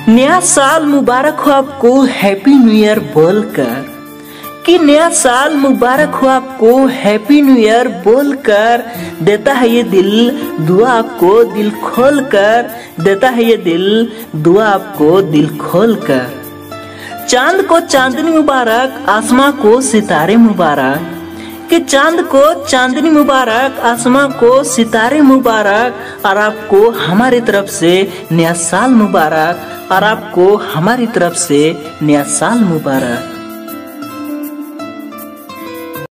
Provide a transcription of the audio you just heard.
नया साल मुबारक हो आपको हैप्पी न्यू ईयर बोलकर, कि नया साल मुबारक हो आपको हैप्पी न्यू ईयर बोलकर देता है ये दिल दुआ आपको दिल खोल कर, देता है ये दिल दुआ आपको दिल खोल कर। चांद को चांदनी मुबारक, आसमां को सितारे मुबारक, कि चांद को चांदनी मुबारक, आसमां को सितारे मुबारक, और आपको हमारी तरफ से नया साल मुबारक, और आपको हमारी तरफ से नया साल मुबारक।